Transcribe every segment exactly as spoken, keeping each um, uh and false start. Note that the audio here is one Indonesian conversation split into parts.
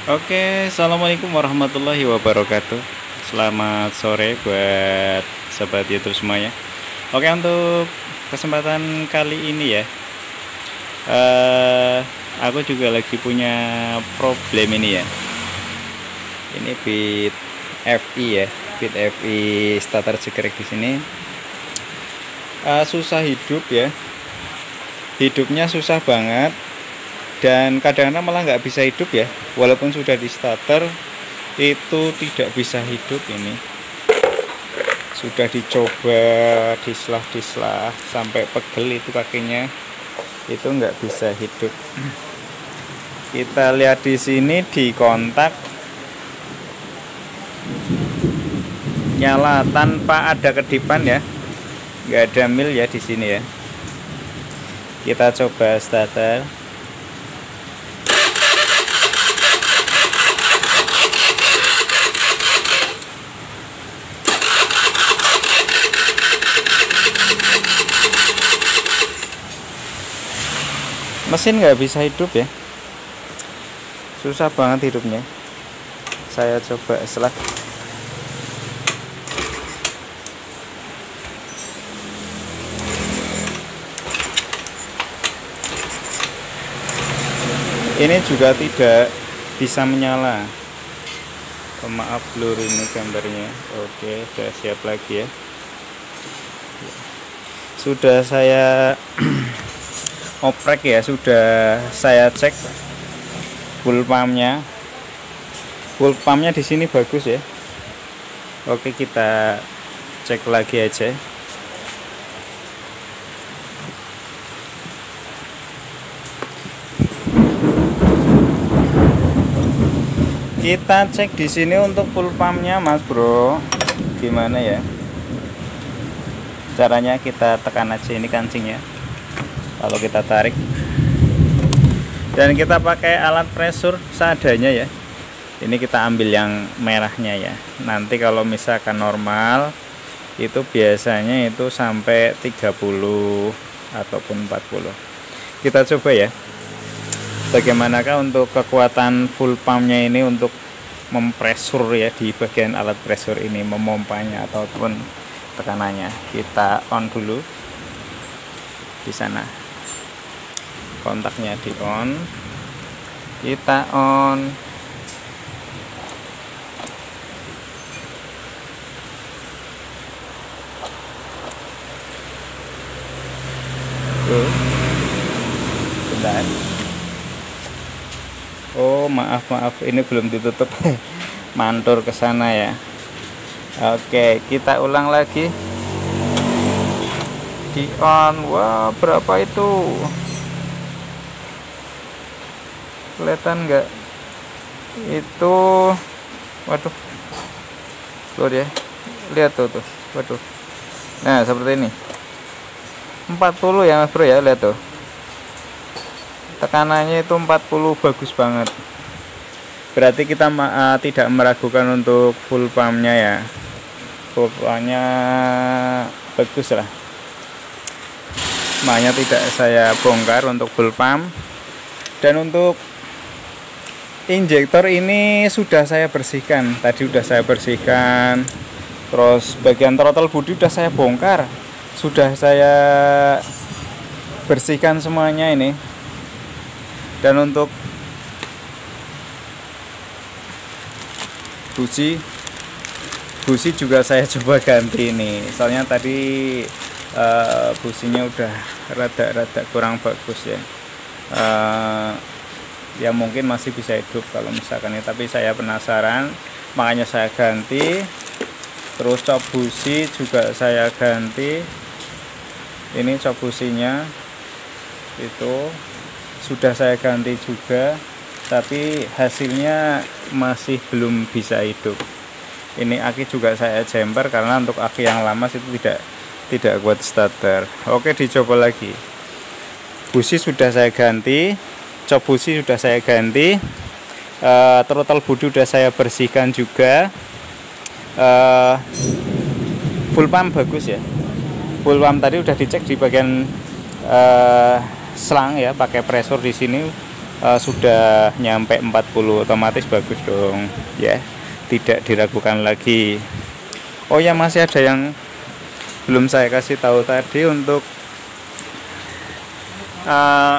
Oke, assalamualaikum warahmatullahi wabarakatuh. Selamat sore buat sahabat YouTube semuanya. Oke, untuk kesempatan kali ini ya, eh aku juga lagi punya problem ini ya. Ini bit F I ya, bit F I starter jegrek di sini. Eh, susah hidup ya, hidupnya susah banget. Dan kadang-kadang malah nggak bisa hidup ya, walaupun sudah di starter itu tidak bisa hidup. Ini sudah dicoba dislah-dislah sampai pegel itu kakinya, itu nggak bisa hidup. Kita lihat di sini di kontak nyala tanpa ada kedipan ya, nggak ada mil ya di sini ya. Kita coba starter. Mesin nggak bisa hidup ya, susah banget hidupnya. Saya coba setelah ini juga tidak bisa menyala. Oh, maaf blur ini gambarnya. Oke, sudah siap lagi ya. Sudah saya oprek ya, sudah saya cek full pumpnya. Full pumpnya di sini bagus ya. Oke, kita cek lagi aja. Kita cek di sini untuk full pumpnya, Mas Bro. Gimana ya? Caranya kita tekan aja ini kancingnya. Kalau kita tarik dan kita pakai alat pressure seadanya ya. Ini kita ambil yang merahnya ya. Nanti kalau misalkan normal itu biasanya itu sampai tiga puluh ataupun empat puluh. Kita coba ya, bagaimanakah untuk kekuatan full pumpnya ini untuk mempresur ya di bagian alat pressure ini, memompanya ataupun tekanannya. Kita on dulu di sana. Kontaknya di on, kita on. Tuh, bentar. Oh maaf maaf, ini belum ditutup. Mantur ke sana ya. Oke, kita ulang lagi. Di on. Wah, berapa itu? Kelihatan nggak itu? Waduh, keluar ya, lihat tuh tuh, waduh. Nah seperti ini, empat puluh ya Mas Bro ya, lihat tuh, tekanannya itu empat puluh, bagus banget. Berarti kita uh, tidak meragukan untuk full pumpnya ya, full pumpnya bagus lah. Makanya tidak saya bongkar untuk full pump. Dan untuk injektor ini sudah saya bersihkan, tadi sudah saya bersihkan. Terus bagian throttle body sudah saya bongkar, sudah saya bersihkan semuanya ini. Dan untuk busi, busi juga saya coba ganti ini. Soalnya tadi uh, businya udah rada-rada kurang bagus ya. Uh, ya mungkin masih bisa hidup kalau misalkan ini, tapi saya penasaran makanya saya ganti. Terus cop busi juga saya ganti, ini cop businya itu sudah saya ganti juga, tapi hasilnya masih belum bisa hidup. Ini aki juga saya jumper karena untuk aki yang lama itu tidak tidak kuat starter. Oke, dicoba lagi. Busi sudah saya ganti, cop busi sudah saya ganti, uh, throttle body sudah saya bersihkan juga. Uh, full pump bagus ya, full pump tadi udah dicek di bagian uh, selang ya, pakai pressure di sini uh, sudah nyampe empat puluh, otomatis bagus dong ya, tidak diragukan lagi. Oh ya, masih ada yang belum saya kasih tahu tadi untuk uh,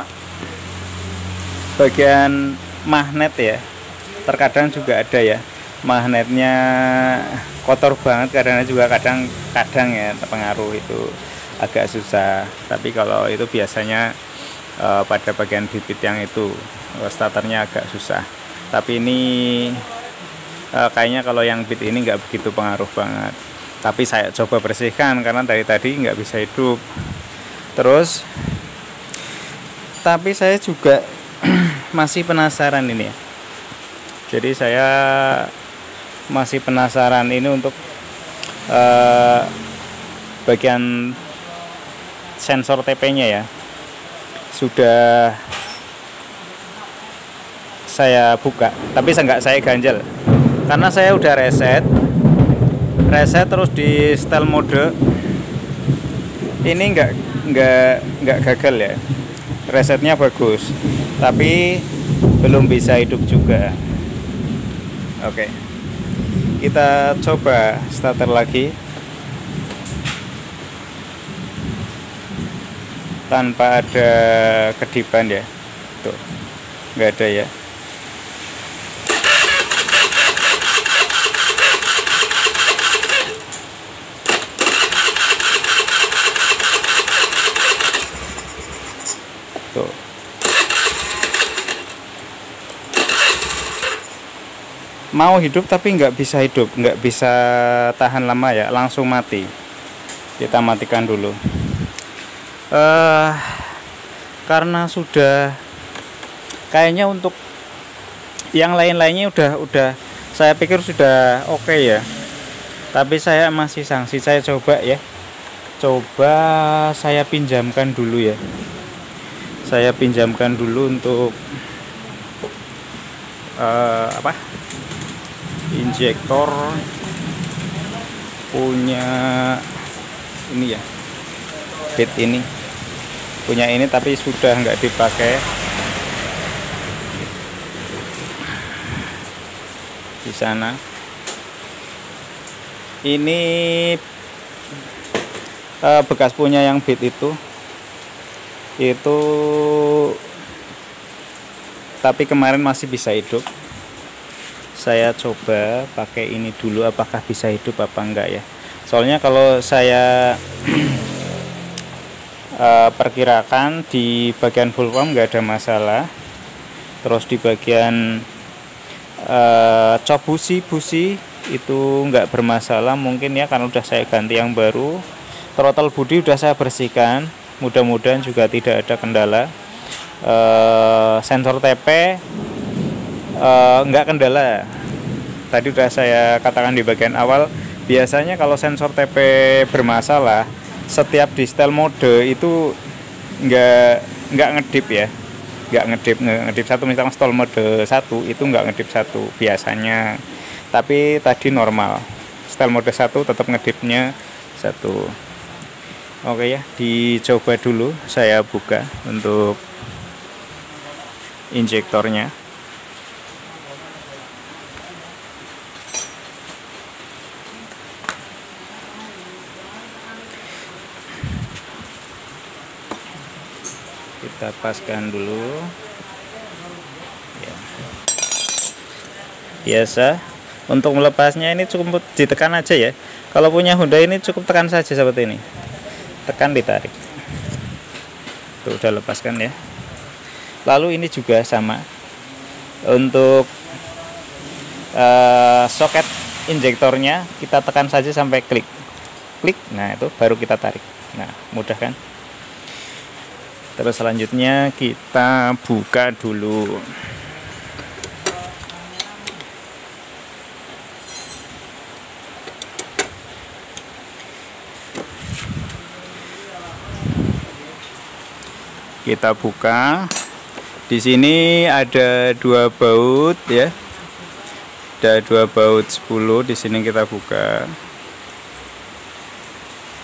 bagian magnet ya. Terkadang juga ada ya magnetnya kotor banget, kadang juga kadang-kadang ya terpengaruh, itu agak susah. Tapi kalau itu biasanya uh, pada bagian bibit yang itu uh, starternya agak susah. Tapi ini uh, kayaknya kalau yang bit ini nggak begitu pengaruh banget. Tapi saya coba bersihkan karena dari tadi nggak bisa hidup. Terus tapi saya juga masih penasaran ini ya. Jadi saya masih penasaran ini untuk uh, bagian sensor T P-nya ya. Sudah saya buka, tapi saya nggak saya ganjel karena saya udah reset, reset terus di setel mode. Ini nggak nggak nggak gagal ya. Resetnya bagus, tapi belum bisa hidup juga. Oke, kita coba starter lagi tanpa ada kedipan ya. Tuh, nggak ada ya. Tuh. Mau hidup tapi nggak bisa hidup, nggak bisa tahan lama ya, langsung mati. Kita matikan dulu. Uh, karena sudah kayaknya untuk yang lain-lainnya udah udah saya pikir sudah oke okay ya. Tapi saya masih sanksi, saya coba ya. Coba saya pinjamkan dulu ya. Saya pinjamkan dulu untuk uh, apa? Injektor punya ini ya, bit ini punya ini tapi sudah nggak dipakai. Di sana ini eh, bekas punya yang bit itu itu tapi kemarin masih bisa hidup. Saya coba pakai ini dulu, apakah bisa hidup apa enggak ya. Soalnya kalau saya uh, perkirakan di bagian full pump nggak ada masalah. Terus di bagian uh, cop busi-busi itu nggak bermasalah mungkin ya, karena udah saya ganti yang baru. Throttle body udah saya bersihkan, mudah-mudahan juga tidak ada kendala. Uh, sensor T P uh, nggak kendala. Tadi udah saya katakan di bagian awal, biasanya kalau sensor T P bermasalah, setiap di setel mode itu nggak nggak ngedip ya, nggak ngedip ngedip satu, misalnya stall mode satu itu nggak ngedip satu biasanya. Tapi tadi normal, setel mode satu tetap ngedipnya satu. Oke ya, dicoba dulu, saya buka untuk injektornya. Kita paskan dulu ya. Biasa untuk melepasnya ini cukup ditekan aja ya. Kalau punya Honda ini cukup tekan saja seperti ini, tekan ditarik. Tuh udah lepaskan ya. Lalu ini juga sama untuk uh, soket injektornya, kita tekan saja sampai klik klik. Nah itu baru kita tarik. Nah mudah kan. Terus selanjutnya kita buka dulu. Kita buka. Di sini ada dua baut ya. Ada dua baut sepuluh di sini, kita buka.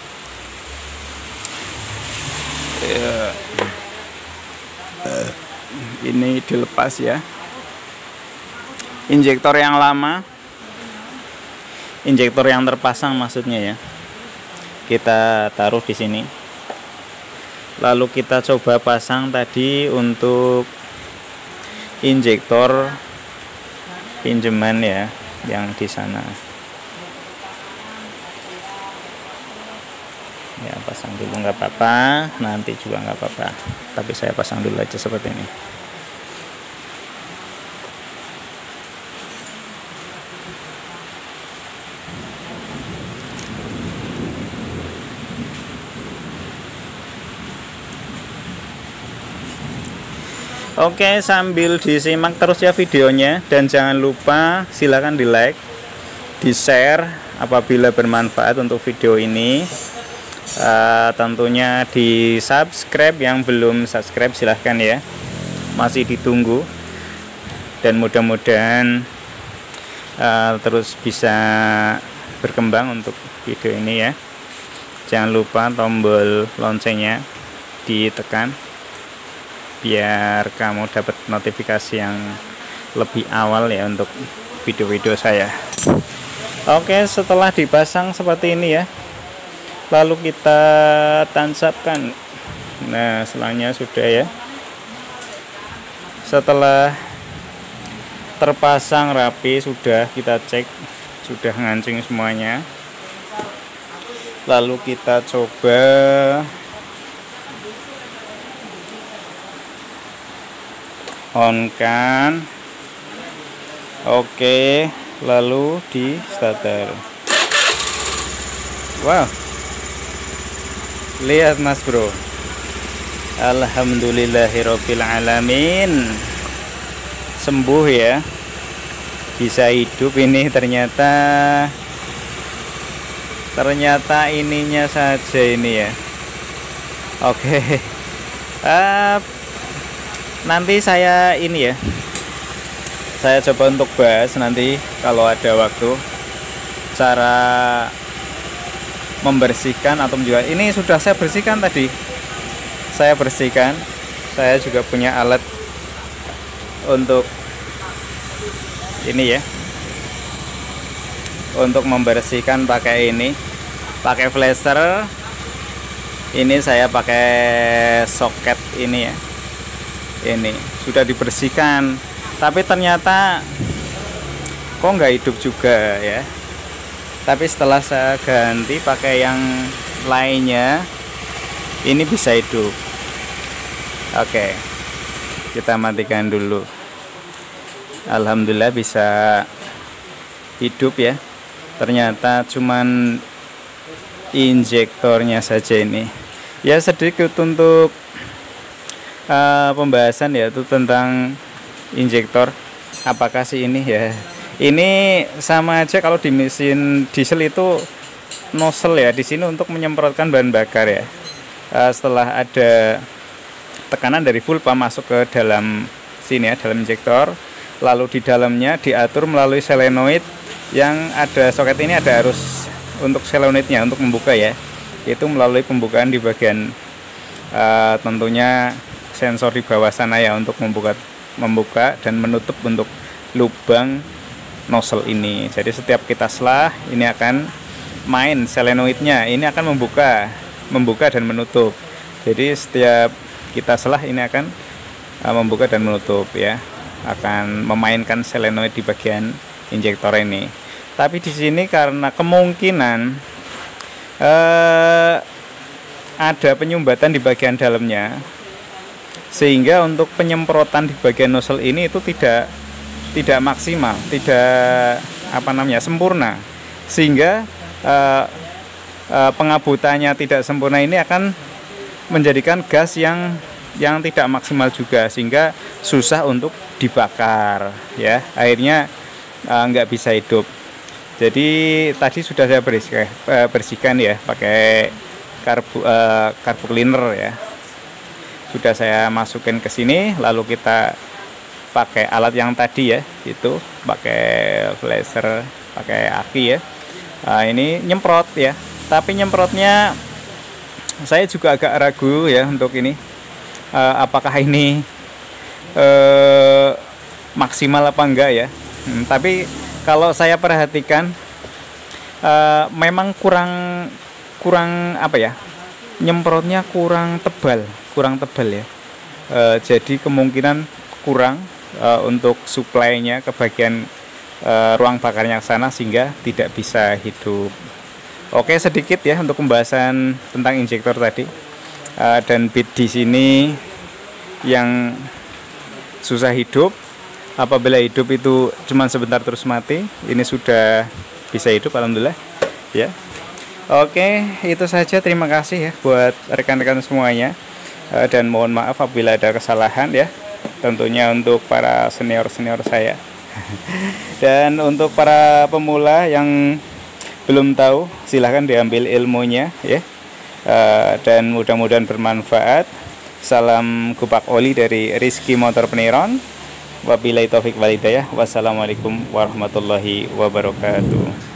Ya. ini dilepas ya. Injektor yang lama, injektor yang terpasang maksudnya ya, kita taruh di sini. Lalu kita coba pasang tadi untuk injektor pinjaman ya, yang di sana. Ya, pasang dulu nggak apa-apa, nanti juga nggak apa-apa, tapi saya pasang dulu aja seperti ini. Oke, sambil disimak terus ya videonya, dan jangan lupa silahkan di like, di share apabila bermanfaat untuk video ini. Uh, tentunya di subscribe, yang belum subscribe silahkan ya, masih ditunggu, dan mudah-mudahan uh, terus bisa berkembang untuk video ini ya. Jangan lupa tombol loncengnya ditekan biar kamu dapat notifikasi yang lebih awal ya untuk video-video saya. Oke, setelah dipasang seperti ini ya, lalu kita tancapkan. Nah, selangnya sudah ya. Setelah terpasang rapi, sudah kita cek sudah ngancing semuanya. Lalu kita coba on kan. Oke, lalu di starter. Wow, lihat mas bro, alhamdulillahirabbil alamin, sembuh ya, bisa hidup ini. Ternyata ternyata ininya saja ini ya. Oke, uh, nanti saya ini ya, saya coba untuk bahas nanti kalau ada waktu, cara membersihkan atau juga ini sudah saya bersihkan tadi. Saya bersihkan, saya juga punya alat untuk ini ya, untuk membersihkan pakai ini, pakai flasher. Ini saya pakai soket ini ya. Ini sudah dibersihkan, tapi ternyata kok nggak hidup juga ya. Tapi setelah saya ganti pakai yang lainnya, ini bisa hidup. Oke, kita matikan dulu. Alhamdulillah bisa hidup ya. Ternyata cuman injektornya saja ini ya. Sedikit untuk Uh, pembahasan yaitu tentang injektor. Apakah sih ini ya, ini sama aja kalau di mesin diesel itu nozzle ya, di sini untuk menyemprotkan bahan bakar ya. Uh, setelah ada tekanan dari full pump masuk ke dalam sini ya, dalam injektor, lalu di dalamnya diatur melalui solenoid yang ada soket ini, ada arus untuk solenoidnya untuk membuka ya, itu melalui pembukaan di bagian uh, tentunya sensor di bawah sana ya, untuk membuka membuka dan menutup untuk lubang nozzle ini. Jadi setiap kita selah ini akan main solenoidnya, ini akan membuka membuka dan menutup. Jadi setiap kita selah ini akan uh, membuka dan menutup ya, akan memainkan solenoid di bagian injektor ini. Tapi di sini karena kemungkinan uh, ada penyumbatan di bagian dalamnya, sehingga untuk penyemprotan di bagian nozzle ini itu tidak tidak maksimal, tidak apa namanya sempurna, sehingga uh, uh, pengabutannya tidak sempurna. Ini akan menjadikan gas yang yang tidak maksimal juga, sehingga susah untuk dibakar ya, akhirnya uh, nggak bisa hidup. Jadi tadi sudah saya bersihkan, uh, bersihkan ya pakai karbu uh, karbu cleaner ya. Sudah saya masukin ke sini, lalu kita pakai alat yang tadi ya, itu pakai flasher, pakai aki ya. Nah, ini nyemprot ya, tapi nyemprotnya saya juga agak ragu ya untuk ini, uh, apakah ini eh, maksimal apa enggak ya. Hmm, tapi kalau saya perhatikan eh, memang kurang kurang apa ya, nyemprotnya kurang tebal, kurang tebal ya. Eh, jadi kemungkinan kurang eh, untuk suplainya ke bagian eh, ruang bakarnya sana sehingga tidak bisa hidup. Oke, sedikit ya untuk pembahasan tentang injektor tadi. Uh, dan bit di sini yang susah hidup, apabila hidup itu cuma sebentar terus mati. Ini sudah bisa hidup, alhamdulillah ya. Oke, itu saja, terima kasih ya buat rekan-rekan semuanya, uh, dan mohon maaf apabila ada kesalahan ya, tentunya untuk para senior-senior saya. Dan untuk para pemula yang belum tahu, silahkan diambil ilmunya ya. Uh, dan mudah-mudahan bermanfaat. Salam kupak oli dari Rizky Motor Peniron. Wabillahi taufik wal hidayah. Wassalamualaikum warahmatullahi wabarakatuh.